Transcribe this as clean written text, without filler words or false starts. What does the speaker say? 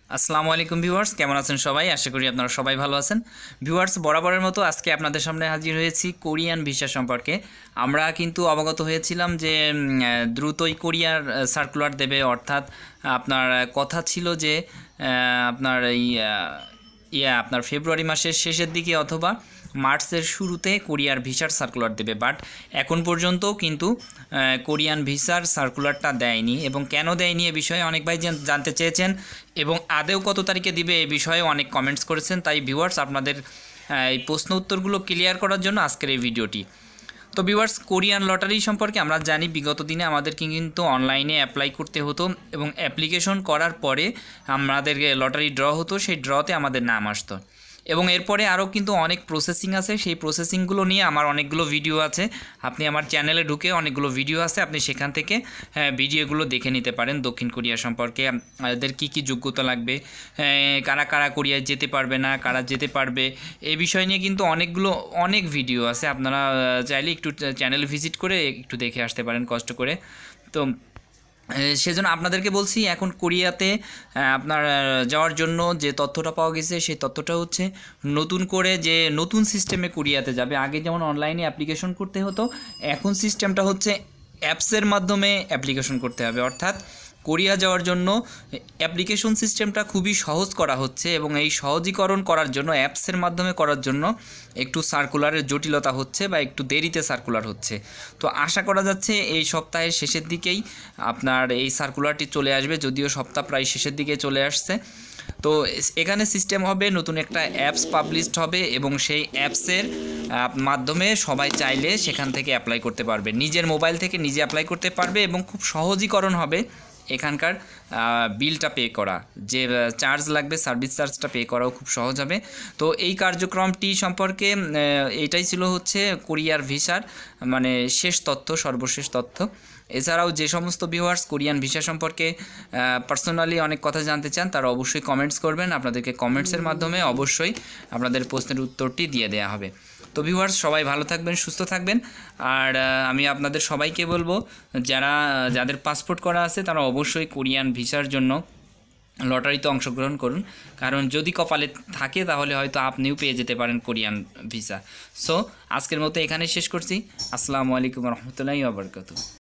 আসসালামু আলাইকুম ভিউয়ার্স, কেমন আছেন সবাই? আশা করি আপনারা সবাই ভালো আছেন। ভিউয়ার্স, বরাবরের মতো আজকে আপনাদের সামনে হাজির হয়েছি কোরিয়ান ভিসা সম্পর্কে। আমরা কিন্তু অবগত হয়েছিলাম যে দ্রুতই কোরিয়ার সার্কুলার দেবে, অর্থাৎ আপনার কথা ছিল যে আপনার এই আপনার ফেব্রুয়ারি মাসের শেষের দিকে অথবা মার্চের শুরুতে কোরিয়ার ভিসার সার্কুলার দেবে। বাট এখন পর্যন্ত কিন্তু কোরিয়ান ভিসার সার্কুলারটা দেয়নি, এবং কেন দেয়নি এ বিষয়ে অনেক ভাই জানতে চেয়েছেন, এবং আদেও কত তারিখে দিবে এ বিষয়ে অনেক কমেন্টস করেছেন। তাই ভিউয়ার্স, আপনাদের এই প্রশ্ন উত্তরগুলো ক্লিয়ার করার জন্য আজকের এই ভিডিওটি। তো ভিউয়ার্স, কোরিয়ান লটারি সম্পর্কে আমরা জানি বিগত দিনে আমাদেরকে কিন্তু অনলাইনে অ্যাপ্লাই করতে হতো, এবং অ্যাপ্লিকেশন করার পরে আমাদেরকে লটারি ড্র হতো, সেই ড্রতে আমাদের নাম আসতো। এবং এরপরে আরও কিন্তু অনেক প্রসেসিং আছে, সেই প্রসেসিংগুলো নিয়ে আমার অনেকগুলো ভিডিও আছে। আপনি আমার চ্যানেলে ঢুকে অনেকগুলো ভিডিও আছে, আপনি সেখান থেকে ভিডিওগুলো দেখে নিতে পারেন। দক্ষিণ কোরিয়া সম্পর্কে এদের কী কী যোগ্যতা লাগবে, কারা কারা কোরিয়ায় যেতে পারবে না, কারা যেতে পারবে, এই বিষয় নিয়ে কিন্তু অনেক ভিডিও আছে। আপনারা চাইলে একটু চ্যানেল ভিজিট করে একটু দেখে আসতে পারেন কষ্ট করে। তো সেজন্য আপনাদেরকে বলছি, এখন কোরিয়াতে আপনার যাওয়ার জন্য যে তথ্যটা পাওয়া গেছে, সেই তথ্যটা হচ্ছে নতুন করে যে নতুন সিস্টেমে কোরিয়াতে যাবে। আগে যেমন অনলাইনে অ্যাপ্লিকেশন করতে হতো, এখন সিস্টেমটা হচ্ছে অ্যাপসের মাধ্যমে অ্যাপ্লিকেশন করতে হবে। অর্থাৎ কোরিয়া যাওয়ার জন্য অ্যাপ্লিকেশন সিস্টেমটা খুবই সহজ করা হচ্ছে, এবং এই সহজীকরণ করার জন্য অ্যাপসের মাধ্যমে করার জন্য একটু সার্কুলারের জটিলতা হচ্ছে বা একটু দেরিতে সার্কুলার হচ্ছে। তো আশা করা যাচ্ছে এই সপ্তাহের শেষের দিকেই আপনার এই সার্কুলারটি চলে আসবে, যদিও সপ্তাহ প্রায় শেষের দিকে চলে আসছে। তো এখানে সিস্টেম হবে, নতুন একটা অ্যাপস পাবলিশড হবে, এবং সেই অ্যাপসের মাধ্যমে সবাই চাইলে সেখান থেকে অ্যাপ্লাই করতে পারবে, নিজের মোবাইল থেকে নিজে অ্যাপ্লাই করতে পারবে, এবং খুব সহজীকরণ হবে এখানকার বিলটা পে করা, যে চার্জ লাগবে সার্ভিস চার্জটা পে করাও খুব সহজ হবে। তো এই কার্যক্রমটি সম্পর্কে এটাই ছিল হচ্ছে কোরিয়ার ভিসার মানে সর্বশেষ তথ্য। এছাড়াও যে সমস্ত ভিউয়ার্স কোরিয়ান ভিসা সম্পর্কে পার্সোনালি অনেক কথা জানতে চান, তারা অবশ্যই কমেন্টস করবেন। আপনাদেরকে কমেন্টসের মাধ্যমে অবশ্যই আপনাদের প্রশ্নের উত্তরটি দিয়ে দেওয়া হবে। তো ভিউয়ার্স, সবাই ভালো থাকবেন, সুস্থ থাকবেন। আর আমি আপনাদের সবাইকে বলবো, যাদের পাসপোর্ট করা আছে তারা অবশ্যই কোরিয়ান ভিসার জন্য লটারিতে অংশগ্রহণ করুন, কারণ যদি কপালে থাকে তাহলে হয়তো আপনিও পেয়ে যেতে পারেন কোরিয়ান ভিসা। সো আজকের মতো এখানে শেষ করছি। আসসালামু আলাইকুম রহমতুল্লাহি ওয়া বারাকাতুহু।